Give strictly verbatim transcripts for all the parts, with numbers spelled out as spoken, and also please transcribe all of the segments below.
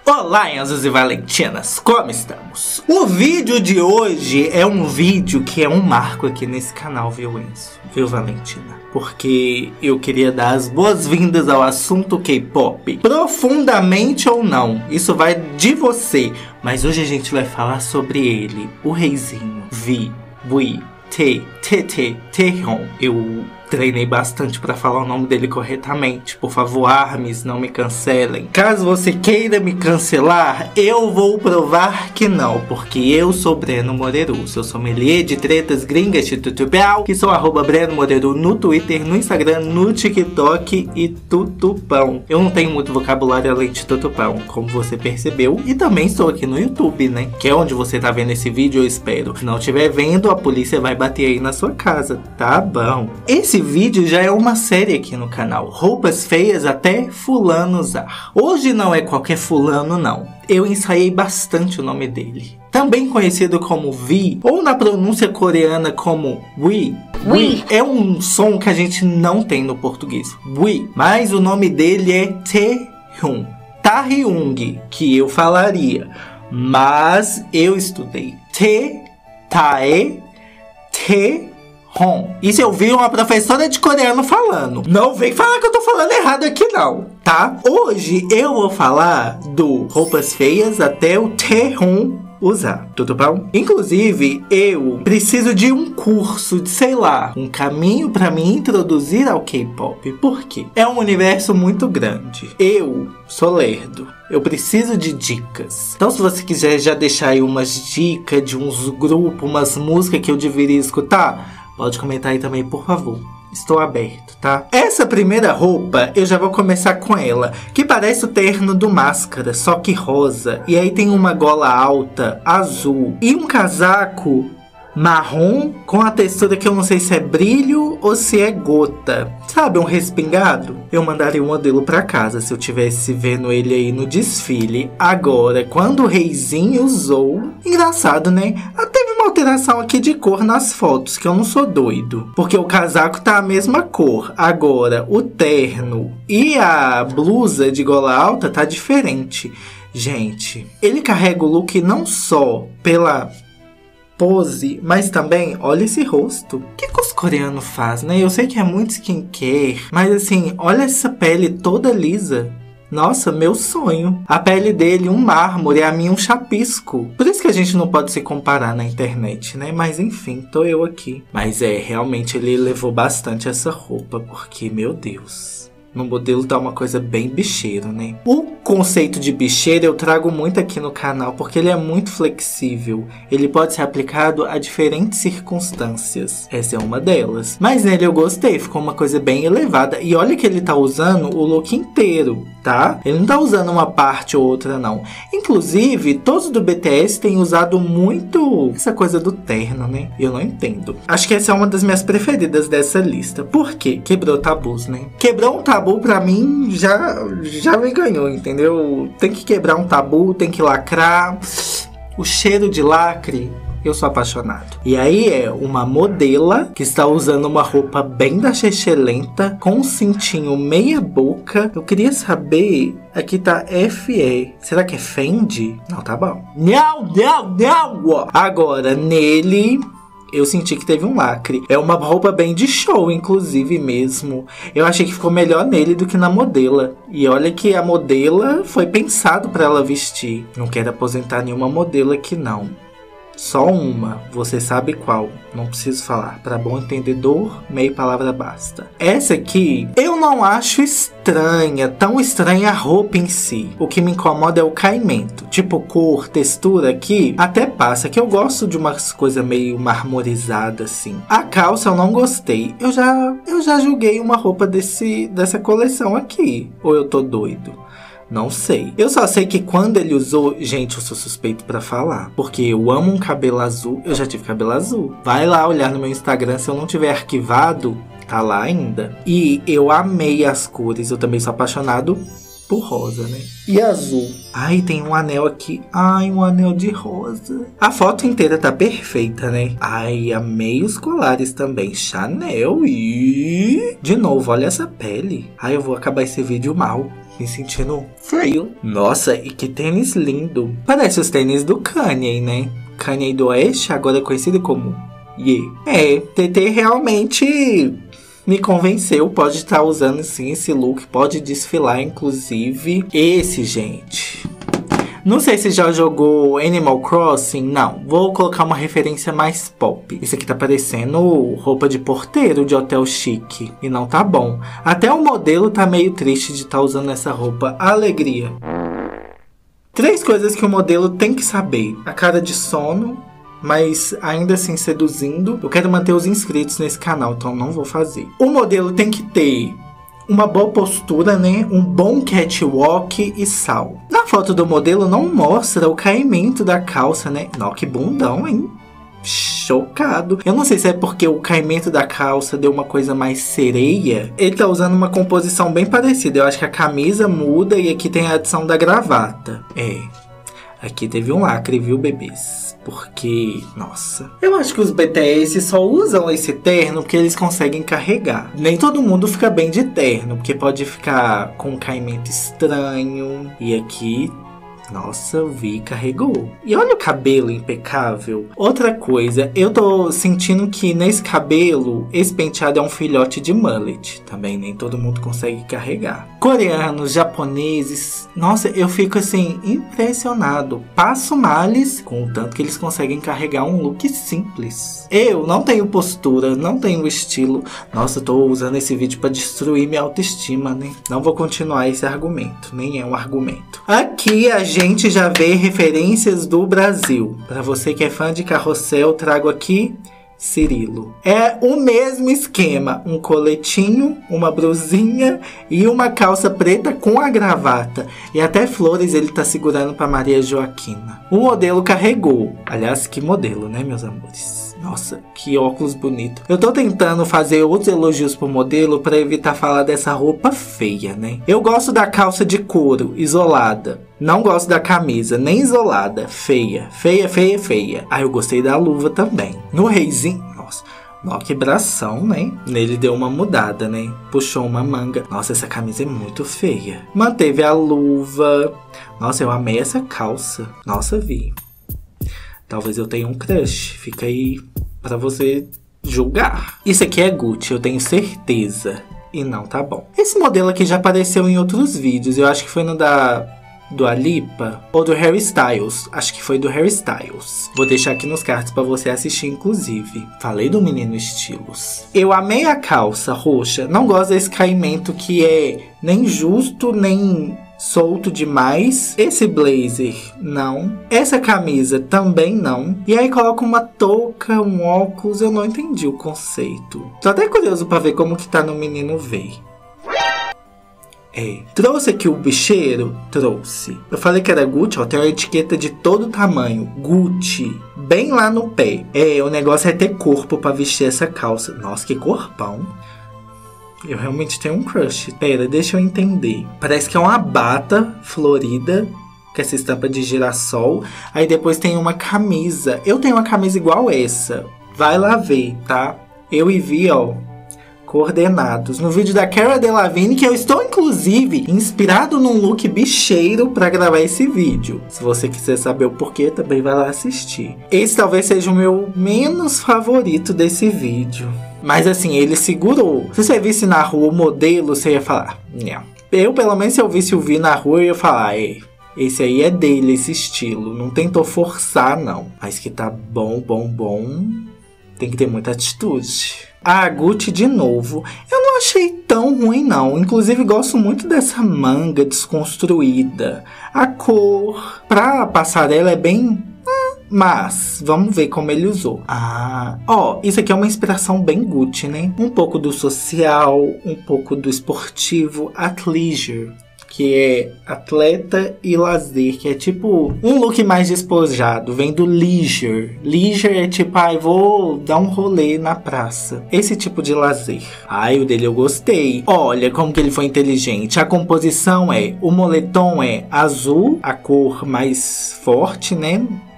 Olá, Enzos e Valentinas, como estamos? O vídeo de hoje é um vídeo que é um marco aqui nesse canal, viu, Enzo? Viu, Valentina? Porque eu queria dar as boas-vindas ao assunto K-pop. Profundamente ou não, isso vai de você. Mas hoje a gente vai falar sobre ele, o reizinho V, V, T, T, T, Taehyung. Eu treinei bastante pra falar o nome dele corretamente. Por favor, armes, não me cancelem. Caso você queira me cancelar, eu vou provar que não, porque eu sou Breno Moreru, seu sommelier de tretas gringas de tutupiau, que sou arroba Breno Moreru no Twitter, no Instagram, no TikTok e tutupão. Eu não tenho muito vocabulário além de tutupão, como você percebeu, e também estou aqui no YouTube, né? Que é onde você tá vendo esse vídeo, eu espero. Se não estiver vendo, a polícia vai bater aí na sua casa, tá bom? Esse vídeo já é uma série aqui no canal, roupas feias até fulano usar. Hoje não é qualquer fulano não, eu ensaiei bastante o nome dele. Também conhecido como V, ou na pronúncia coreana como Wi. Wi é um som que a gente não tem no português, Wi, mas o nome dele é Taehyung. Taehyung, que eu falaria, mas eu estudei Te, Tae, Te, Hon. Isso eu vi uma professora de coreano falando. Não vem falar que eu tô falando errado aqui não, tá? Hoje eu vou falar do roupas feias até o Taehyung usar, tudo bom? Inclusive, eu preciso de um curso de, sei lá, um caminho pra me introduzir ao K-pop. Por quê? É um universo muito grande. Eu sou lerdo. Eu preciso de dicas. Então, se você quiser já deixar aí umas dicas de uns grupos, umas músicas que eu deveria escutar, pode comentar aí também, por favor. Estou aberto, tá? Essa primeira roupa, eu já vou começar com ela, que parece o terno do Máscara, só que rosa. E aí tem uma gola alta, azul, e um casaco marrom com a textura que eu não sei se é brilho ou se é gota. Sabe, um respingado? Eu mandaria o modelo pra casa se eu tivesse vendo ele aí no desfile. Agora, quando o reizinho usou... Engraçado, né? Teve uma alteração aqui de cor nas fotos, que eu não sou doido. Porque o casaco tá a mesma cor. Agora, o terno e a blusa de gola alta tá diferente. Gente, ele carrega o look não só pela pose, mas também, olha esse rosto. O que, que os coreanos fazem, né? Eu sei que é muito skincare, mas assim, olha essa pele toda lisa. Nossa, meu sonho. A pele dele, um mármore, a minha um chapisco. Por isso que a gente não pode se comparar na internet, né? Mas enfim, tô eu aqui. Mas é, realmente ele levou bastante essa roupa, porque, meu Deus... No modelo tá uma coisa bem bicheiro, né? O conceito de bicheiro eu trago muito aqui no canal, porque ele é muito flexível. Ele pode ser aplicado a diferentes circunstâncias. Essa é uma delas. Mas nele eu gostei, ficou uma coisa bem elevada. E olha que ele tá usando o look inteiro, tá? Ele não tá usando uma parte ou outra, não. Inclusive, todos do B T S têm usado muito essa coisa do terno, né? Eu não entendo. Acho que essa é uma das minhas preferidas dessa lista. Por quê? Quebrou tabus, né? Quebrou um tabu pra mim já, já me ganhou, entendeu? Tem que quebrar um tabu, tem que lacrar. O cheiro de lacre, eu sou apaixonado. E aí é uma modela que está usando uma roupa bem da chechelenta, com um cintinho meia boca. Eu queria saber... Aqui tá F E. Será que é Fendi? Não, tá bom. Não, não, não! Agora, nele... eu senti que teve um lacre. É uma roupa bem de show, inclusive mesmo. Eu achei que ficou melhor nele do que na modela. E olha que a modela foi pensado pra ela vestir. Não quero aposentar nenhuma modelo aqui, não. Só uma, você sabe qual. Não preciso falar. Para bom entendedor, meia palavra basta. Essa aqui, eu não acho estranha, tão estranha a roupa em si. O que me incomoda é o caimento. Tipo cor, textura aqui, até passa. Que eu gosto de umas coisas meio marmorizadas assim. A calça eu não gostei. Eu já, eu já julguei uma roupa desse, dessa coleção aqui. Ou eu tô doido? Não sei. Eu só sei que quando ele usou... Gente, eu sou suspeito pra falar. Porque eu amo um cabelo azul. Eu já tive cabelo azul. Vai lá olhar no meu Instagram. Se eu não tiver arquivado, tá lá ainda. E eu amei as cores. Eu também sou apaixonado por rosa, né? E azul. Ai, tem um anel aqui. Ai, um anel de rosa. A foto inteira tá perfeita, né? Ai, amei os colares também. Chanel. E... de novo, olha essa pele. Ai, eu vou acabar esse vídeo mal. me sentindo frio. Nossa, e que tênis lindo. Parece os tênis do Kanye, né? Kanye do Oeste, agora conhecido como Ye. É, T T realmente me convenceu. Pode estar usando sim esse look, pode desfilar inclusive. Esse, gente... Não sei se já jogou Animal Crossing, não. Vou colocar uma referência mais pop. Isso aqui tá parecendo roupa de porteiro de hotel chique. E não tá bom. Até o modelo tá meio triste de estar tá usando essa roupa. Alegria. Três coisas que o modelo tem que saber. A cara de sono, mas ainda assim seduzindo. Eu quero manter os inscritos nesse canal, então não vou fazer. O modelo tem que ter... uma boa postura, né? Um bom catwalk e sal. Na foto do modelo não mostra o caimento da calça, né? Nossa, que bundão, hein? Chocado. Eu não sei se é porque o caimento da calça deu uma coisa mais sereia. Ele tá usando uma composição bem parecida. Eu acho que a camisa muda e aqui tem a adição da gravata. É. Aqui teve um lacre, viu, bebês? Porque, nossa... Eu acho que os B T S só usam esse terno porque eles conseguem carregar. Nem todo mundo fica bem de terno, porque pode ficar com um caimento estranho. E aqui... Nossa, Vi carregou. E olha o cabelo impecável. Outra coisa, eu tô sentindo que nesse cabelo, esse penteado é um filhote de mullet. Também nem todo mundo consegue carregar. Coreanos, japoneses... Nossa, eu fico assim, impressionado. Passo males com o tanto que eles conseguem carregar um look simples. Eu não tenho postura, não tenho estilo. Nossa, eu tô usando esse vídeo pra destruir minha autoestima, né? Não vou continuar esse argumento, nem é um argumento. Aqui a gente... A gente já vê referências do Brasil. Para você que é fã de Carrossel, trago aqui Cirilo. É o mesmo esquema. Um coletinho, uma brusinha e uma calça preta com a gravata. E até flores ele tá segurando para Maria Joaquina. O modelo carregou. Aliás, que modelo, né, meus amores? Nossa, que óculos bonito. Eu tô tentando fazer outros elogios pro modelo para evitar falar dessa roupa feia, né? Eu gosto da calça de couro, isolada. Não gosto da camisa, nem isolada. Feia, feia, feia, feia. Ah, eu gostei da luva também. No reizinho, nossa... Ó, que bração, né? Nele deu uma mudada, né? Puxou uma manga. Nossa, essa camisa é muito feia. Manteve a luva. Nossa, eu amei essa calça. Nossa, Vi. Talvez eu tenha um crush. Fica aí pra você julgar. Isso aqui é Gucci, eu tenho certeza. E não tá bom. Esse modelo aqui já apareceu em outros vídeos. Eu acho que foi no da... do Alipa ou do Harry Styles. Acho que foi do Harry Styles. Vou deixar aqui nos cards pra você assistir, inclusive. Falei do menino estilos. Eu amei a calça roxa. Não gosto desse caimento que é nem justo, nem solto demais. Esse blazer, não. Essa camisa, também não. E aí coloca uma touca, um óculos. Eu não entendi o conceito. Tô até curioso pra ver como que tá no menino V. É. Trouxe aqui o bicheiro? Trouxe. Eu falei que era Gucci, ó. Tem uma etiqueta de todo tamanho. Gucci. Bem lá no pé. É, o negócio é ter corpo pra vestir essa calça. Nossa, que corpão. Eu realmente tenho um crush. Pera, deixa eu entender. Parece que é uma bata florida. Com essa estampa de girassol. Aí depois tem uma camisa. Eu tenho uma camisa igual essa. Vai lá ver, tá? Eu e Vi, ó. Coordenados. No vídeo da Cara Delevingne, que eu estou, inclusive, inspirado num look bicheiro para gravar esse vídeo. Se você quiser saber o porquê, também vai lá assistir. Esse talvez seja o meu menos favorito desse vídeo. Mas assim, ele segurou. Se você visse na rua o modelo, você ia falar... Não. Eu, pelo menos, se eu visse o Vi na rua, eu ia falar... É, esse aí é dele, esse estilo. Não tentou forçar, não. Mas que tá bom, bom, bom... Tem que ter muita atitude. A Gucci de novo. Eu não achei tão ruim, não. Inclusive, gosto muito dessa manga desconstruída. A cor pra passarela é bem... Hum, mas, vamos ver como ele usou. Ah, ó, isso aqui é uma inspiração bem Gucci, né? Um pouco do social, um pouco do esportivo, athleisure. Que é atleta e lazer, que é tipo um look mais despojado, vem do leisure. Leisure é tipo, ai, ah, vou dar um rolê na praça. Esse tipo de lazer. Ai, o dele eu gostei. Olha como que ele foi inteligente. A composição é, o moletom é azul, a cor mais forte, né?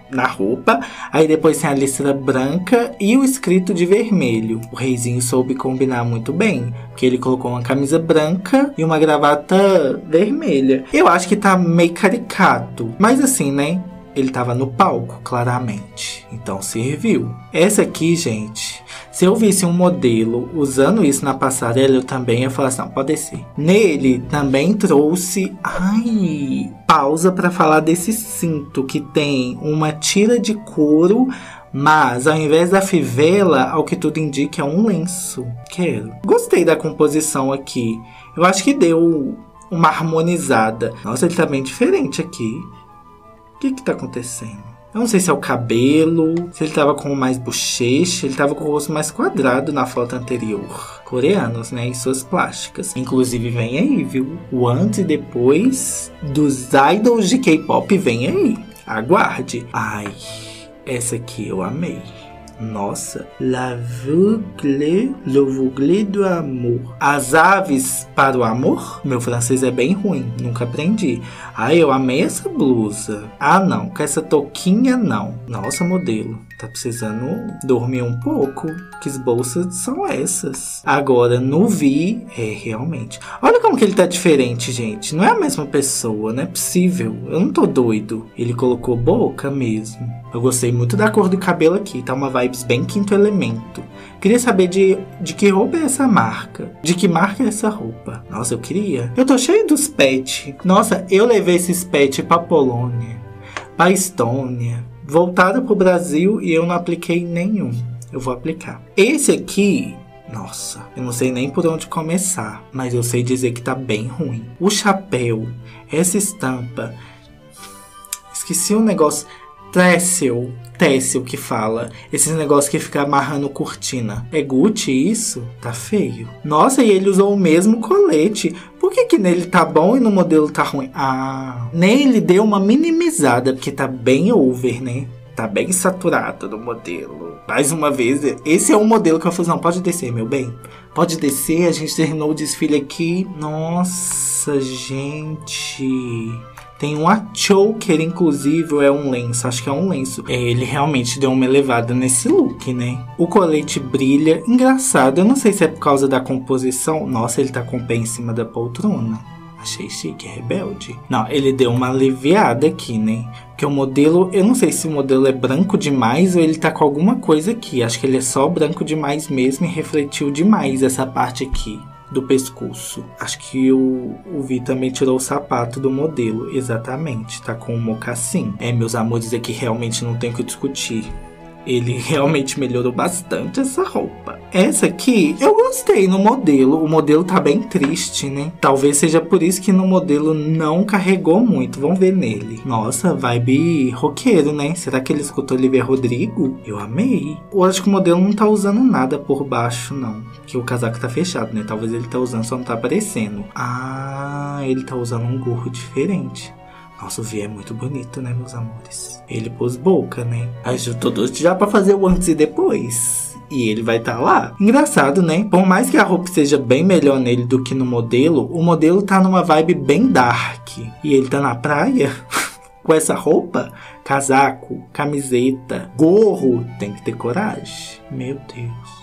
na roupa. Aí depois tem a listra branca e o escrito de vermelho. O reizinho soube combinar muito bem, porque ele colocou uma camisa branca e uma gravata vermelha. Eu acho que tá meio caricato, mas assim, né? Ele tava no palco, claramente. Então serviu. Essa aqui, gente, se eu visse um modelo usando isso na passarela, eu também ia falar assim, não, pode descer. Nele também trouxe, ai, pausa para falar desse cinto que tem uma tira de couro, mas ao invés da fivela, ao que tudo indica, é um lenço. Quero. Gostei da composição aqui. Eu acho que deu uma harmonizada. Nossa, ele tá bem diferente aqui. O que que tá acontecendo? Eu não sei se é o cabelo, se ele tava com mais bochecha, ele tava com o rosto mais quadrado na foto anterior. Coreanos, né? E suas plásticas. Inclusive, vem aí, viu? O antes e depois dos idols de K-pop vem aí. Aguarde. Ai, essa aqui eu amei. Nossa, l'aveugle, l'aveugle do amor. As aves para o amor? Meu francês é bem ruim, nunca aprendi. Ai, eu amei essa blusa. Ah, não, com essa touquinha não. Nossa, modelo, tá precisando dormir um pouco. Que bolsas são essas? Agora, no Vi, é realmente. Olha como que ele tá diferente, gente. Não é a mesma pessoa, não é possível. Eu não tô doido. Ele colocou boca mesmo. Eu gostei muito da cor do cabelo aqui, tá uma vibes bem Quinto Elemento. Queria saber de, de que roupa é essa marca. De que marca é essa roupa? Nossa, eu queria. Eu tô cheio dos pets. Nossa, eu levei esses pets pra Polônia, pra Estônia, voltado pro Brasil e eu não apliquei nenhum. Eu vou aplicar. Esse aqui, nossa, eu não sei nem por onde começar, mas eu sei dizer que tá bem ruim. O chapéu, essa estampa, esqueci o negócio, Tessel, Tessel que fala, esses negócios que fica amarrando cortina. É Gucci isso? Tá feio. Nossa, e ele usou o mesmo colete. Por que que nele tá bom e no modelo tá ruim? Ah, nele deu uma minimizada, porque tá bem over, né? Tá bem saturado no modelo. Mais uma vez, esse é o modelo que eu fiz. Não, pode descer, meu bem. Pode descer, a gente terminou o desfile aqui. Nossa, gente. Tem um choker, inclusive, ou é um lenço? Acho que é um lenço. É, ele realmente deu uma elevada nesse look, né? O colete brilha. Engraçado, eu não sei se é por causa da composição. Nossa, ele tá com o pé em cima da poltrona. Achei chique, rebelde. Não, ele deu uma aliviada aqui, né? Porque o modelo, eu não sei se o modelo é branco demais ou ele tá com alguma coisa aqui. Acho que ele é só branco demais mesmo e refletiu demais essa parte aqui do pescoço. Acho que o, o Vi também tirou o sapato do modelo. Exatamente, tá com um mocassim. É, meus amores, aqui realmente não tem o que discutir. Ele realmente melhorou bastante essa roupa. Essa aqui, eu gostei no modelo. O modelo tá bem triste, né? Talvez seja por isso que no modelo não carregou muito. Vamos ver nele. Nossa, vibe roqueiro, né? Será que ele escutou Olivia Rodrigo? Eu amei. Eu acho que o modelo não tá usando nada por baixo, não. Que o casaco tá fechado, né? Talvez ele tá usando, só não tá aparecendo. Ah, ele tá usando um gorro diferente. Nossa, o Vi é muito bonito, né, meus amores? Ele pôs boca, né? Ajudou todos já pra fazer o antes e depois. E ele vai estar tá lá. Engraçado, né? Por mais que a roupa seja bem melhor nele do que no modelo, o modelo tá numa vibe bem dark. E ele tá na praia com essa roupa, casaco, camiseta, gorro. Tem que ter coragem. Meu Deus.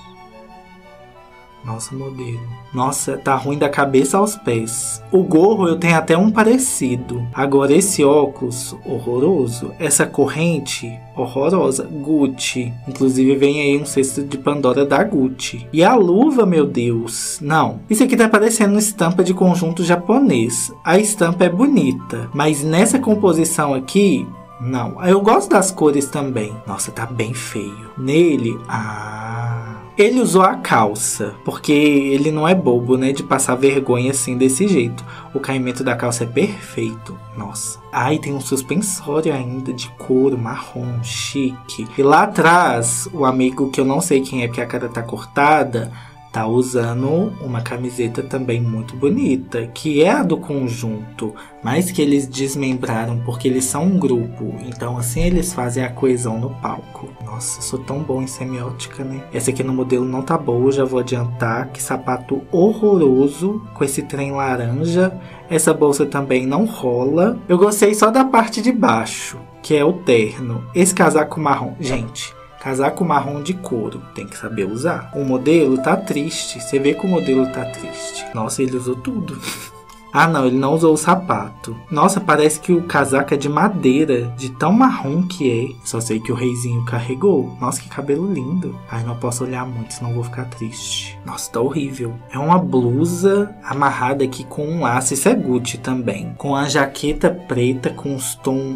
Nossa, modelo. Nossa, tá ruim da cabeça aos pés. O gorro eu tenho até um parecido. Agora esse óculos, horroroso. Essa corrente, horrorosa. Gucci. Inclusive vem aí um cesto de Pandora da Gucci. E a luva, meu Deus. Não. Isso aqui tá parecendo estampa de conjunto japonês. A estampa é bonita. Mas nessa composição aqui, não. Eu gosto das cores também. Nossa, tá bem feio. Nele, ah... ele usou a calça, porque ele não é bobo, né, de passar vergonha assim desse jeito. O caimento da calça é perfeito. Nossa. Ai, tem um suspensório ainda de couro marrom, chique. E lá atrás, o amigo que eu não sei quem é, porque a cara tá cortada, tá usando uma camiseta também muito bonita, que é a do conjunto, mas que eles desmembraram porque eles são um grupo. Então assim eles fazem a coesão no palco. Nossa, sou tão bom em semiótica, né? Essa aqui no modelo não tá boa, já vou adiantar. Que sapato horroroso, com esse trem laranja. Essa bolsa também não rola. Eu gostei só da parte de baixo. que é o terno. Esse casaco marrom, gente, casaco marrom de couro, tem que saber usar. O modelo tá triste, você vê que o modelo tá triste. Nossa, ele usou tudo. Ah não, ele não usou o sapato. Nossa, parece que o casaco é de madeira, de tão marrom que é. Só sei que o reizinho carregou. Nossa, que cabelo lindo. Ai, não posso olhar muito, senão vou ficar triste. Nossa, tá horrível. É uma blusa amarrada aqui com um laço. Isso é Gucci também. Com a jaqueta preta com os tons...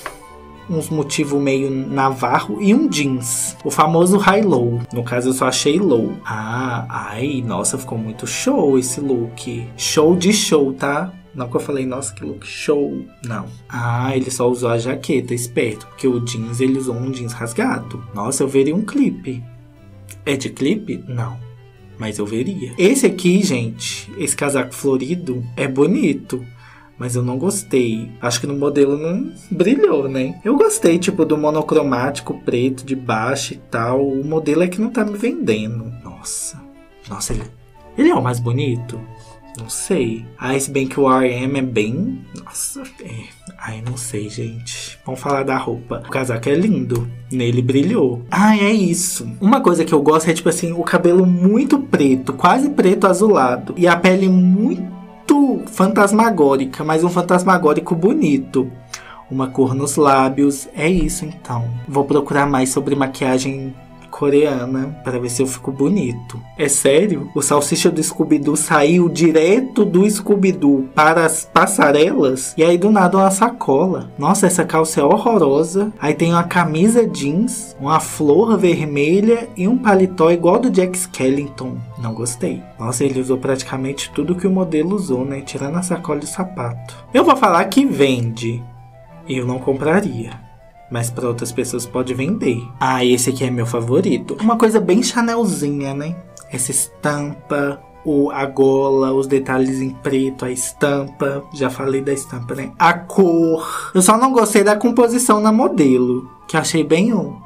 uns motivos meio navarro e um jeans. O famoso high-low. No caso, eu só achei low. Ah, ai, nossa, ficou muito show esse look. Show de show, tá? Não que eu falei, nossa, que look show. Não. Ah, ele só usou a jaqueta, esperto. Porque o jeans, ele usou um jeans rasgado. Nossa, eu veria um clipe. É de clipe? Não. Mas eu veria. Esse aqui, gente, esse casaco florido, é bonito. Mas eu não gostei. Acho que no modelo não brilhou, né? Eu gostei, tipo, do monocromático preto de baixo e tal. O modelo é que não tá me vendendo. Nossa. Nossa, ele... Ele é o mais bonito? Não sei. Ah, se bem que o R M é bem... Nossa, é... Ai, não sei, gente. Vamos falar da roupa. O casaco é lindo. Nele brilhou. Ah, é isso. Uma coisa que eu gosto é, tipo assim, o cabelo muito preto. Quase preto azulado. E a pele muito fantasmagórica, mas um fantasmagórico bonito. Uma cor nos lábios. É isso, então. Vou procurar mais sobre maquiagem coreana para ver se eu fico bonito. É sério? O salsicha do Scooby-Doo saiu direto do Scooby-Doo para as passarelas e aí do nada uma sacola. Nossa, essa calça é horrorosa. Aí tem uma camisa jeans, uma flor vermelha e um paletó igual do Jack Skellington. Não gostei. Nossa, ele usou praticamente tudo que o modelo usou, né? Tirando a sacola e o sapato. Eu vou falar que vende. Eu não compraria. Mas para outras pessoas pode vender. Ah, esse aqui é meu favorito. Uma coisa bem Chanelzinha, né? Essa estampa, o, a gola, os detalhes em preto, a estampa. Já falei da estampa, né? A cor. Eu só não gostei da composição na modelo, que eu achei bem um...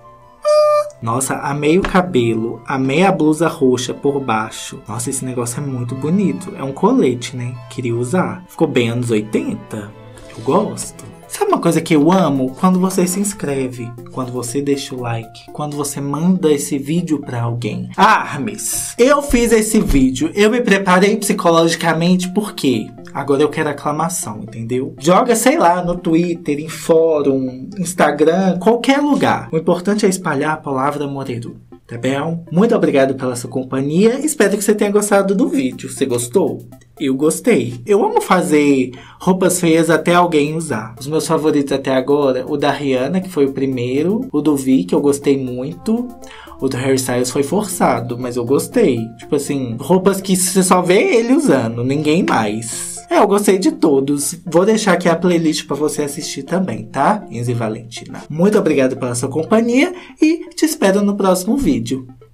Nossa, amei o cabelo. Amei a blusa roxa por baixo. Nossa, esse negócio é muito bonito. É um colete, né? Queria usar. Ficou bem anos oitenta. Eu gosto. Sabe uma coisa que eu amo? Quando você se inscreve, quando você deixa o like, quando você manda esse vídeo pra alguém. Ah, Hermes, eu fiz esse vídeo, eu me preparei psicologicamente porque agora eu quero aclamação, entendeu? Joga, sei lá, no Twitter, em fórum, Instagram, qualquer lugar. O importante é espalhar a palavra Moreru. Tá bom? Muito obrigado pela sua companhia. Espero que você tenha gostado do vídeo. Você gostou? Eu gostei. Eu amo fazer roupas feias até alguém usar. Os meus favoritos até agora, o da Rihanna, que foi o primeiro. O do Vi, que eu gostei muito. O do Harry Styles foi forçado, mas eu gostei. Tipo assim, roupas que você só vê ele usando, ninguém mais. É, eu gostei de todos. Vou deixar aqui a playlist pra você assistir também, tá? Enzo e Valentina. Muito obrigado pela sua companhia e te espero no próximo vídeo.